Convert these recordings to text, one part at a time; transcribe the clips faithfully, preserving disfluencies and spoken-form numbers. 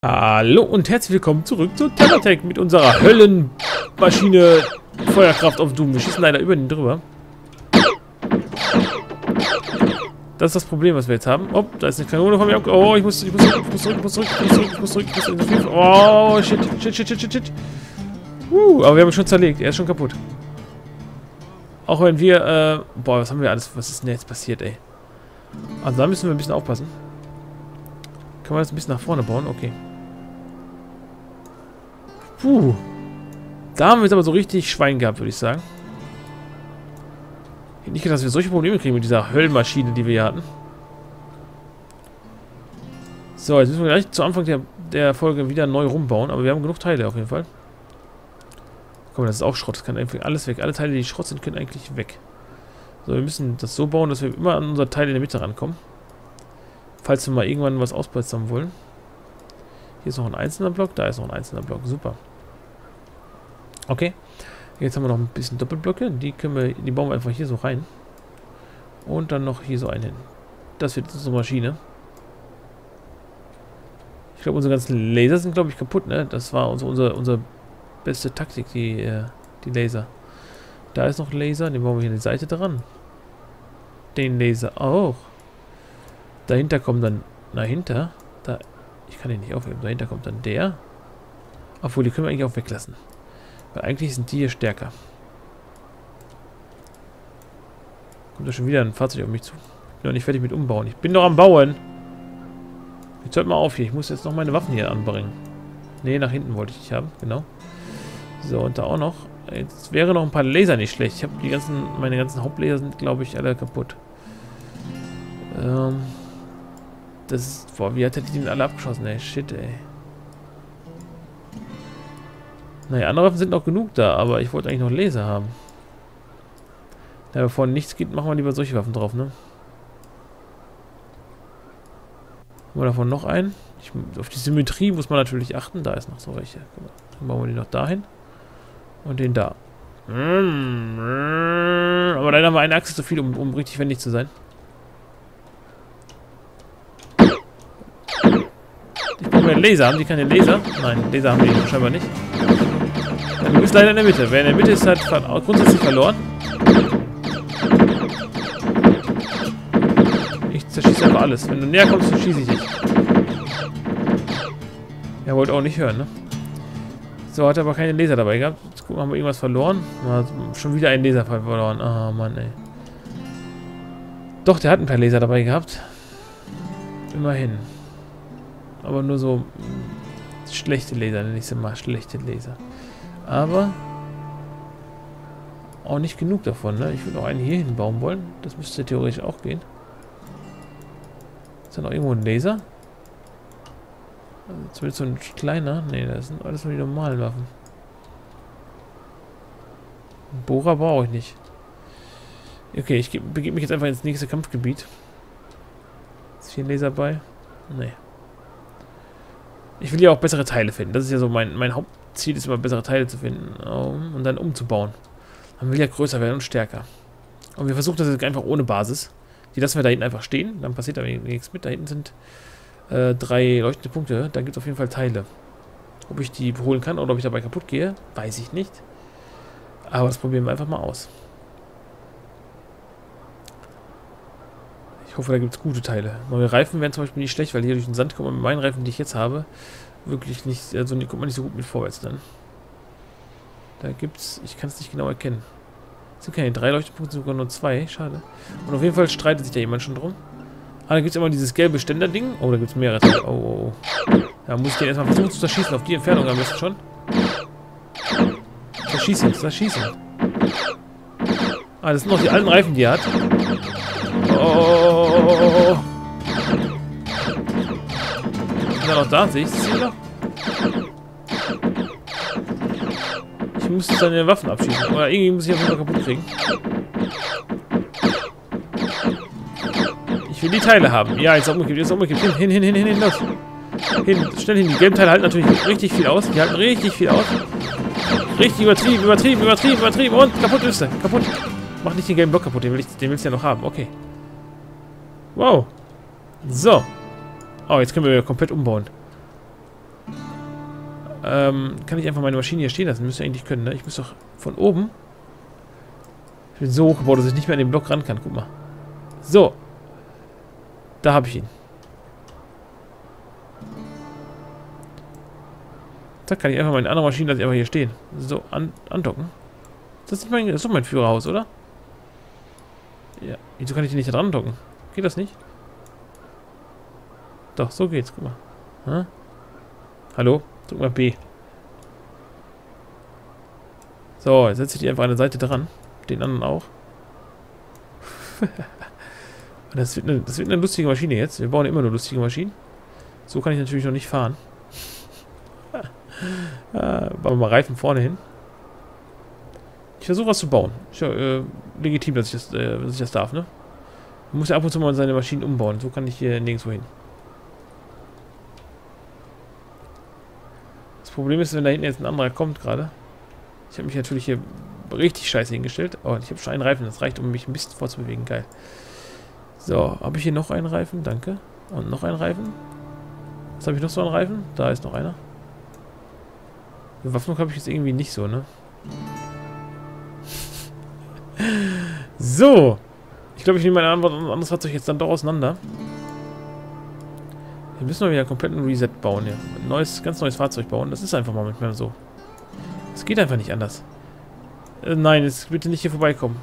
Hallo und herzlich willkommen zurück zu Tematech mit unserer Höllenmaschine Feuerkraft auf Doom. Wir schießen leider über den drüber. Das ist das Problem, was wir jetzt haben. Oh, da ist eine Kanone von mir. Oh, ich muss, ich muss zurück, ich muss zurück, ich muss zurück, ich muss zurück, ich muss zurück, ich muss zurück, ich muss zurück. Oh, shit, shit, shit, shit, shit, shit. Uh, aber wir haben ihn schon zerlegt. Er ist schon kaputt. Auch wenn wir, äh, boah, was haben wir alles, was ist denn jetzt passiert, ey? Also da müssen wir ein bisschen aufpassen. Kann man das ein bisschen nach vorne bauen? Okay. Puh. Da haben wir jetzt aber so richtig Schwein gehabt, würde ich sagen. Ich hätte nicht gedacht, dass wir solche Probleme kriegen mit dieser Höllenmaschine, die wir hier hatten. So, jetzt müssen wir gleich zu Anfang der, der Folge wieder neu rumbauen. Aber wir haben genug Teile auf jeden Fall. Guck mal, das ist auch Schrott. Das kann einfach alles weg. Alle Teile, die Schrott sind, können eigentlich weg. So, wir müssen das so bauen, dass wir immer an unser Teil in der Mitte rankommen. Falls wir mal irgendwann was ausbessern wollen. Hier ist noch ein einzelner Block, da ist noch ein einzelner Block. Super. Okay. Jetzt haben wir noch ein bisschen Doppelblöcke. Die können wir, die bauen wir einfach hier so rein. Und dann noch hier so einen hin. Das wird unsere Maschine. Ich glaube, unsere ganzen Laser sind, glaube ich, kaputt, ne? Das war unsere, unsere, unsere beste Taktik, die, äh, die Laser. Da ist noch ein Laser, den bauen wir hier an die Seite dran. Den Laser auch. Dahinter kommt dann, dahinter, da, ich kann den nicht aufheben, dahinter kommt dann der. Obwohl, die können wir eigentlich auch weglassen. Weil eigentlich sind die hier stärker. Kommt da schon wieder ein Fahrzeug auf mich zu. Ich bin noch nicht fertig mit umbauen. Ich bin noch am Bauen. Jetzt hört mal auf hier, ich muss jetzt noch meine Waffen hier anbringen. Ne, nach hinten wollte ich nicht haben, genau. So, und da auch noch. Jetzt wäre noch ein paar Laser nicht schlecht. Ich habe die ganzen, meine ganzen Hauptlaser sind, glaube ich, alle kaputt. Ähm... Das ist, boah, wie hat er die denn alle abgeschossen, ey? Shit, ey. Naja, andere Waffen sind noch genug da, aber ich wollte eigentlich noch Laser haben. Da bevor nichts geht, machen wir lieber solche Waffen drauf, ne? Haben wir davon noch einen? Ich, auf die Symmetrie muss man natürlich achten. Da ist noch so welche. Dann bauen wir die noch dahin. Und den da. Aber dann haben wir eine Achse zu viel, um, um richtig wendig zu sein. Ich brauche einen Laser. Haben die keine Laser? Nein, Laser haben die scheinbar nicht. Ja, du bist leider in der Mitte. Wer in der Mitte ist, hat grundsätzlich verloren. Ich zerschieße einfach alles. Wenn du näher kommst, dann schieße ich dich. Er wollte auch nicht hören, ne? So, hat er aber keine Laser dabei gehabt. Jetzt gucken, haben wir irgendwas verloren? Na, schon wieder einen Laser verloren. Ah, oh, Mann, ey. Doch, der hat ein paar Laser dabei gehabt. Immerhin. Aber nur so schlechte Laser, nenne ich sie mal, schlechte Laser. Aber auch nicht genug davon, ne? Ich würde noch einen hier hinbauen wollen. Das müsste theoretisch auch gehen. Ist da noch irgendwo ein Laser? Jetzt wird so ein kleiner. Ne, das sind alles nur die normalen Waffen. Einen Bohrer brauche ich nicht. Okay, ich begebe mich jetzt einfach ins nächste Kampfgebiet. Ist hier ein Laser bei? Ne. Ich will ja auch bessere Teile finden. Das ist ja so mein, mein Hauptziel, ist immer bessere Teile zu finden um, und dann umzubauen. Man will ja größer werden und stärker. Und wir versuchen das jetzt einfach ohne Basis. Die lassen wir da hinten einfach stehen. Dann passiert da nichts mit. Da hinten sind äh, drei leuchtende Punkte. Da gibt es auf jeden Fall Teile. Ob ich die holen kann oder ob ich dabei kaputt gehe, weiß ich nicht. Aber das probieren wir einfach mal aus. Ich hoffe, da gibt es gute Teile. Neue Reifen wären zum Beispiel nicht schlecht, weil hier durch den Sand kommt man mit meinen Reifen, die ich jetzt habe, wirklich nicht, also kommt man nicht so gut mit vorwärts dann. Da gibt's, ich kann es nicht genau erkennen. Es sind keine drei Leuchtpunkte, sogar nur zwei, schade. Und auf jeden Fall streitet sich da jemand schon drum. Ah, da gibt es immer dieses gelbe Ständer-Ding. Oh, da gibt es mehrere Teile. Oh, oh, oh. Da muss ich den erstmal versuchen zu zerschießen, auf die Entfernung am besten schon. Zerschießen, zerschießen. Ah, das sind noch die alten Reifen, die er hat. Oh. Ist er noch da? Sehe ich das hier noch? Ich muss jetzt seine Waffen abschießen. Oder irgendwie muss ich auf jeden Fall kaputt kriegen. Ich will die Teile haben. Ja, jetzt umgekippt, jetzt umgekippt. Hin, hin, hin, hin, hin, los. Hin, schnell hin. Die gelben Teile halten natürlich richtig viel aus. Die halten richtig viel aus. Richtig übertrieben, übertrieben, übertrieben, übertrieben. Und kaputt ist er. Kaputt. Mach nicht den gelben Block kaputt. Den, will ich, den willst du ja noch haben. Okay. Wow. So. Oh, jetzt können wir komplett umbauen. ähm, kann ich einfach meine Maschine hier stehen lassen. Müsste eigentlich können, ne? Ich muss doch von oben... Ich bin so hochgebaut, dass ich nicht mehr an den Block ran kann. Guck mal. So. Da habe ich ihn. Da kann ich einfach meine andere Maschine, lasse ich einfach hier stehen. So, an, andocken. Das ist, mein, das ist doch mein Führerhaus, oder? Ja. Wieso kann ich den nicht da dran docken? Geht das nicht? Doch, so geht's. Guck mal. Hm? Hallo? Drück mal B. So, jetzt setze ich die einfach an der Seite dran. Den anderen auch. das, wird eine, das wird eine lustige Maschine jetzt. Wir bauen immer nur lustige Maschinen. So kann ich natürlich noch nicht fahren. äh, bauen wir mal Reifen vorne hin. Ich versuche was zu bauen. Ist ja äh, legitim, dass ich, das, äh, dass ich das darf, ne? Man muss ja ab und zu mal seine Maschinen umbauen. So kann ich hier nirgendwo hin. Das Problem ist, wenn da hinten jetzt ein anderer kommt gerade. Ich habe mich natürlich hier richtig scheiße hingestellt. Oh, ich habe schon einen Reifen. Das reicht, um mich ein bisschen vorzubewegen. Geil. So, habe ich hier noch einen Reifen? Danke. Und noch einen Reifen. Was habe ich noch so einen Reifen? Da ist noch einer. Bewaffnung habe ich jetzt irgendwie nicht so, ne? So. Ich glaube, ich nehme mein anderes Fahrzeug jetzt dann doch auseinander. Wir müssen mal wieder komplett ein Reset bauen, ja. Ein neues, ganz neues Fahrzeug bauen. Das ist einfach mal manchmal so. Es geht einfach nicht anders. Äh, nein, jetzt bitte nicht hier vorbeikommen.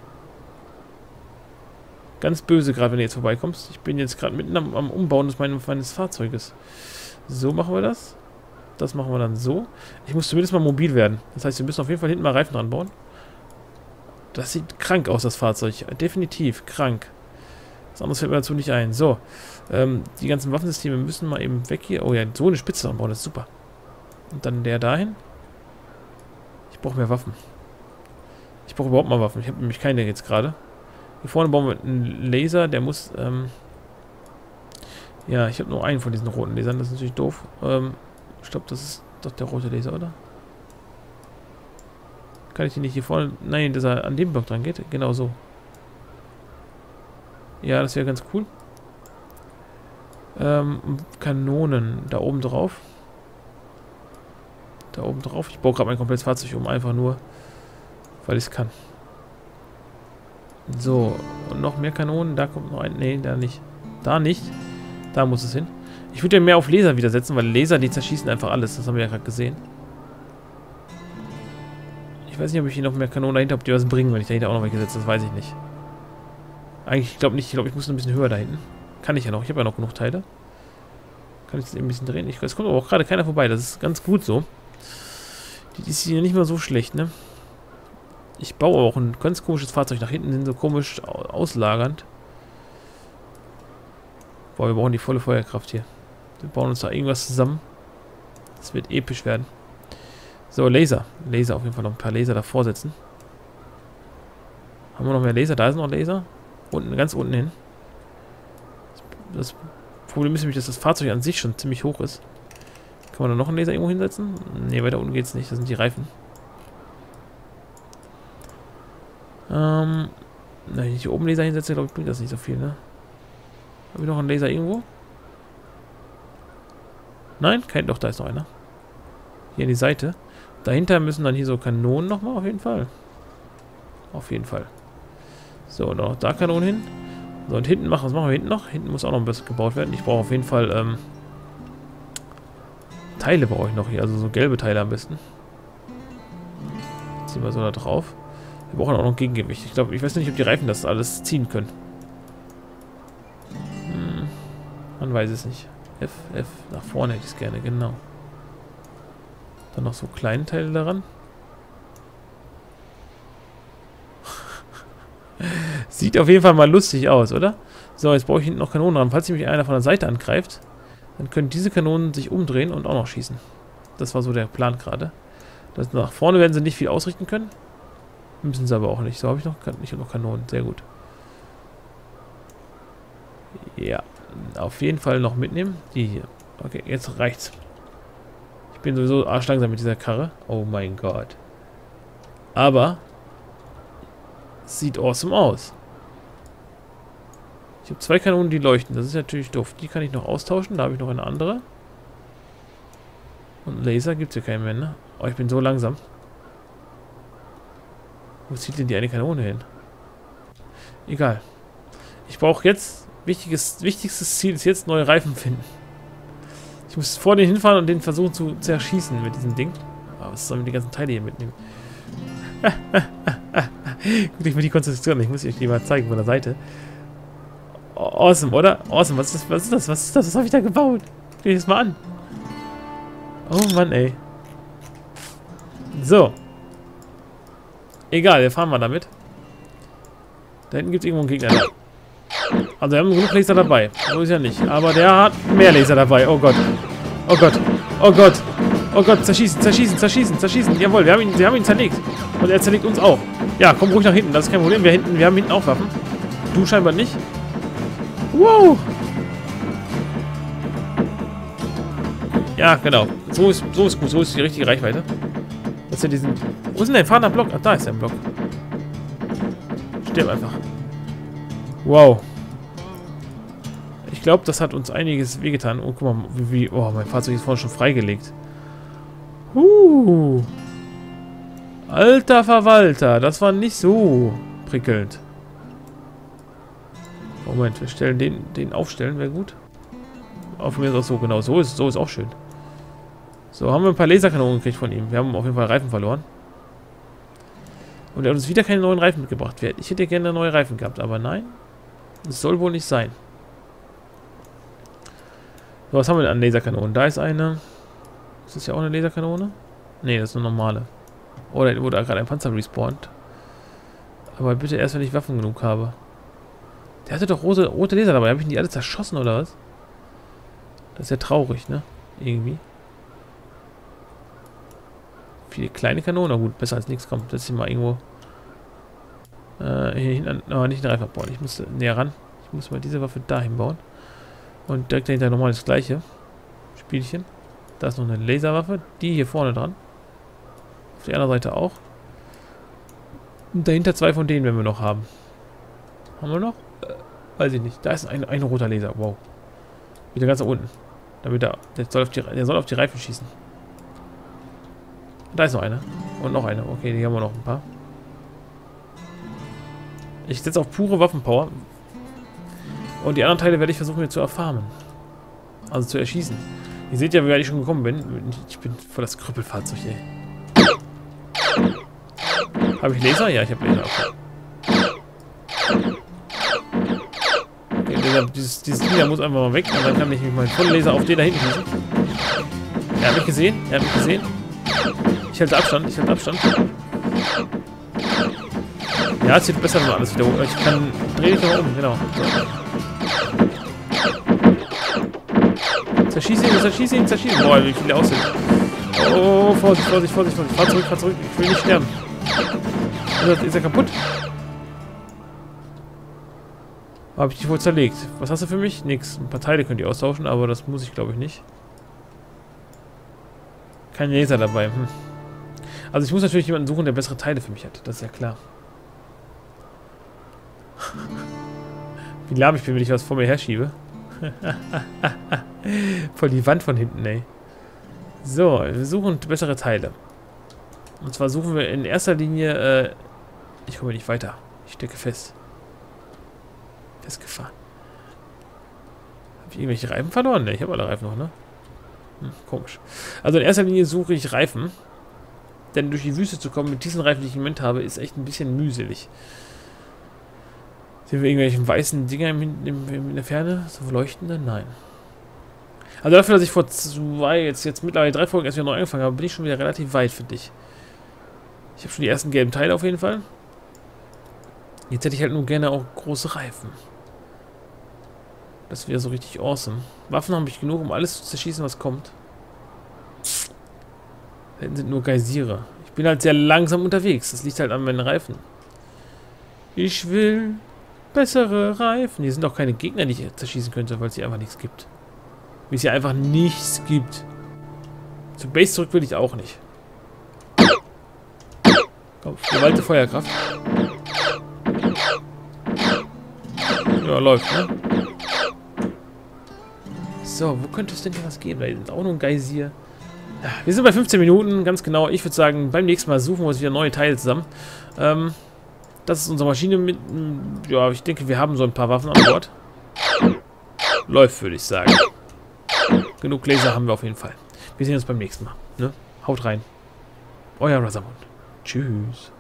Ganz böse gerade, wenn du jetzt vorbeikommst. Ich bin jetzt gerade mitten am, am Umbauen des meines, meines Fahrzeuges. So machen wir das. Das machen wir dann so. Ich muss zumindest mal mobil werden. Das heißt, wir müssen auf jeden Fall hinten mal Reifen dran bauen. Das sieht krank aus, das Fahrzeug. Definitiv krank. Was anderes fällt mir dazu nicht ein. So. Ähm, die ganzen Waffensysteme müssen mal eben weg hier. Oh ja, so eine Spitze dran bauen, das ist super. Und dann der dahin. Ich brauche mehr Waffen. Ich brauche überhaupt mal Waffen. Ich habe nämlich keine jetzt gerade. Hier vorne bauen wir einen Laser, der muss, ähm ja, ich habe nur einen von diesen roten Lasern, das ist natürlich doof. Ähm, ich glaube, das ist doch der rote Laser, oder? Kann ich den nicht hier vorne... Nein, dass er an dem Block dran geht. Genau so. Ja, das wäre ganz cool. Ähm, Kanonen da oben drauf. Da oben drauf. Ich baue gerade mein komplettes Fahrzeug um, einfach nur, weil ich es kann. So, und noch mehr Kanonen. Da kommt noch ein... Nee, da nicht. Da nicht. Da muss es hin. Ich würde ja mehr auf Laser wieder setzen, weil Laser, die zerschießen einfach alles. Das haben wir ja gerade gesehen. Ich weiß nicht, ob ich hier noch mehr Kanonen dahinter, ob die was bringen, wenn ich dahinter auch noch welche setze. Das weiß ich nicht. Eigentlich, ich glaube nicht. Ich glaube, ich muss ein bisschen höher da hinten. Kann ich ja noch. Ich habe ja noch genug Teile. Kann ich das eben ein bisschen drehen? Ich, es kommt aber auch gerade keiner vorbei. Das ist ganz gut so. Die ist hier nicht mal so schlecht, ne? Ich baue auch ein ganz komisches Fahrzeug. Nach hinten sind so komisch auslagernd. Boah, wir brauchen die volle Feuerkraft hier. Wir bauen uns da irgendwas zusammen. Das wird episch werden. So, Laser. Laser, auf jeden Fall noch ein paar Laser davor setzen. Haben wir noch mehr Laser? Da ist noch Laser. Unten, ganz unten hin. Das Problem ist nämlich, dass das Fahrzeug an sich schon ziemlich hoch ist. Kann man da noch einen Laser irgendwo hinsetzen? Ne, weiter unten geht's nicht. Das sind die Reifen. Ähm, na, wenn ich hier oben Laser hinsetze, glaube ich, bringt das nicht so viel, ne? Habe ich noch einen Laser irgendwo? Nein? Kein, doch, da ist noch einer. Hier an die Seite. Dahinter müssen dann hier so Kanonen nochmal, auf jeden Fall. Auf jeden Fall. So, und auch da Kanonen hin. So, und hinten machen, was machen wir hinten noch? Hinten muss auch noch ein bisschen gebaut werden. Ich brauche auf jeden Fall, ähm, Teile brauche ich noch hier, also so gelbe Teile am besten. Ziehen wir so da drauf. Wir brauchen auch noch Gegengewicht. Ich glaube, ich weiß nicht, ob die Reifen das alles ziehen können. Hm, man weiß es nicht. F, F, nach vorne hätte ich es gerne, genau. Dann noch so kleine Teile daran. Sieht auf jeden Fall mal lustig aus, oder? So, jetzt brauche ich hinten noch Kanonen dran. Falls mich einer von der Seite angreift, dann können diese Kanonen sich umdrehen und auch noch schießen. Das war so der Plan gerade. Nach vorne werden sie nicht viel ausrichten können. Müssen sie aber auch nicht. So, habe ich noch, ich habe noch Kanonen. Sehr gut. Ja, auf jeden Fall noch mitnehmen. Die hier. Okay, jetzt reicht's. Ich bin sowieso arschlangsam mit dieser Karre. Oh mein Gott. Aber sieht awesome aus. Ich habe zwei Kanonen, die leuchten. Das ist natürlich doof. Die kann ich noch austauschen. Da habe ich noch eine andere. Und Laser gibt es hier keinen mehr, ne? Oh, ich bin so langsam. Wo zieht denn die eine Kanone hin? Egal. Ich brauche jetzt... Wichtiges, wichtigstes Ziel ist jetzt neue Reifen finden. Ich muss vor den hinfahren und den versuchen zu zerschießen mit diesem Ding. Aber was sollen wir die ganzen Teile hier mitnehmen? Gut, ich will die Konstruktion. Ich muss euch die mal zeigen von der Seite. Awesome, oder? Awesome. Was ist das? Was ist das? Was ist das? Was habe ich da gebaut? Guck dir das mal an. Oh Mann, ey. So. Egal, wir fahren mal damit. Da hinten gibt es irgendwo einen Gegner. Also wir haben genug Laser dabei. So ist ja nicht. Aber der hat mehr Laser dabei. Oh Gott. Oh Gott. Oh Gott. Oh Gott. Zerschießen, zerschießen, zerschießen, zerschießen. Jawohl, wir haben ihn, wir haben ihn zerlegt. Und er zerlegt uns auch. Ja, komm ruhig nach hinten. Das ist kein Problem. Wir, hinten, wir haben hinten auch Waffen. Du scheinbar nicht. Wow. Ja, genau. So ist, so ist gut. So ist die richtige Reichweite. Das ist ja diesen... Wo ist denn der fahrender Block? Ach, da ist der Block. Stirb einfach. Wow. Ich glaube, das hat uns einiges wehgetan. Oh, guck mal, wie, wie... Oh, mein Fahrzeug ist vorhin schon freigelegt. Uh. Alter Verwalter, das war nicht so prickelnd. Moment, wir stellen den, den aufstellen, wäre gut. Auf mir ist auch so, genau, so ist, so ist auch schön. So, haben wir ein paar Laserkanonen gekriegt von ihm. Wir haben auf jeden Fall Reifen verloren. Und er hat uns wieder keine neuen Reifen mitgebracht. Ich hätte gerne neue Reifen gehabt, aber nein. Das soll wohl nicht sein. So, was haben wir denn an Laserkanonen? Da ist eine. Ist das ja auch eine Laserkanone? Ne, das ist eine normale. Oder wurde gerade ein Panzer respawnt. Aber bitte erst, wenn ich Waffen genug habe. Der hatte doch rote, rote Laser dabei. Habe ich die alle zerschossen oder was? Das ist ja traurig, ne? Irgendwie. Viele kleine Kanonen. Na gut, besser als nichts. Komm, setz dich mal irgendwo. Äh, hier hinten. Aber nicht einen Reifen bauen. Ich muss näher ran. Ich muss mal diese Waffe dahin bauen. Und direkt dahinter nochmal das gleiche Spielchen. Da ist noch eine Laserwaffe. Die hier vorne dran. Auf der anderen Seite auch. Und dahinter zwei von denen werden wir noch haben. Haben wir noch? Äh, weiß ich nicht. Da ist ein, ein roter Laser. Wow. Wieder ganz da unten. Damit er, der soll auf die, der soll auf die Reifen schießen. Da ist noch eine. Und noch eine. Okay, die haben wir noch ein paar. Ich setze auf pure Waffenpower. Und die anderen Teile werde ich versuchen mir zu erfarmen. Also zu erschießen. Ihr seht ja, wie weit ich schon gekommen bin. Ich bin voll das Krüppelfahrzeug, ey. Habe ich Laser? Ja, ich habe Laser. Okay, Laser, dieses, dieses Ding da muss einfach mal weg. Und dann kann ich mich meinen vollen Laser auf den da hinten schießen. Er hat mich gesehen. Er hat mich gesehen. Ich halte Abstand. Ich halte Abstand. Ja, es sieht besser wenn man alles wieder hoch. Ich kann... Dreh dich mal um. Genau. So. Zerschieß ihn, zerschieß ihn, zerschieß ihn. Boah, wie viele aussehen. Oh, Vorsicht, Vorsicht, Vorsicht, Vorsicht. Fahr zurück, fahr zurück. Ich will nicht sterben. Ist er, ist er kaputt? Habe ich dich wohl zerlegt. Was hast du für mich? Nix. Ein paar Teile könnt ihr austauschen, aber das muss ich, glaube ich, nicht. Kein Laser dabei. Hm. Also ich muss natürlich jemanden suchen, der bessere Teile für mich hat. Das ist ja klar. Wie lahm ich bin, wenn ich was vor mir herschiebe. Voll die Wand von hinten, ey. So, wir suchen bessere Teile. Und zwar suchen wir in erster Linie... Äh, ich komme nicht weiter. Ich stecke fest. Festgefahren. Habe ich irgendwelche Reifen verloren? Ne, ich habe alle Reifen noch, ne? Hm, komisch. Also in erster Linie suche ich Reifen. Denn durch die Wüste zu kommen mit diesen Reifen, die ich im Moment habe, ist echt ein bisschen mühselig. Sehen wir irgendwelche weißen Dinger in, in, in der Ferne? So leuchtende? Nein. Also dafür, dass ich vor zwei, jetzt, jetzt mittlerweile drei Folgen erst wieder neu angefangen habe, bin ich schon wieder relativ weit für dich. Ich habe schon die ersten gelben Teile auf jeden Fall. Jetzt hätte ich halt nur gerne auch große Reifen. Das wäre so richtig awesome. Waffen habe ich genug, um alles zu zerschießen, was kommt. Da hinten sind nur Geysire. Ich bin halt sehr langsam unterwegs. Das liegt halt an meinen Reifen. Ich will bessere Reifen. Hier sind auch keine Gegner, die ich zerschießen könnte, weil es hier einfach nichts gibt. Wie es hier einfach nichts gibt. Zu Base zurück will ich auch nicht. Komm, gewalte Feuerkraft. Ja, läuft, ne? So, wo könnte es denn hier was geben? Da ist auch nur ein Geysir. Wir sind bei fünfzehn Minuten, ganz genau. Ich würde sagen, beim nächsten Mal suchen wir uns wieder neue Teile zusammen. Ähm, das ist unsere Maschine mit... Ja, ich denke, wir haben so ein paar Waffen an Bord. Läuft, würde ich sagen. Genug Laser haben wir auf jeden Fall. Wir sehen uns beim nächsten Mal. Ne? Haut rein. Euer Rosamund. Tschüss.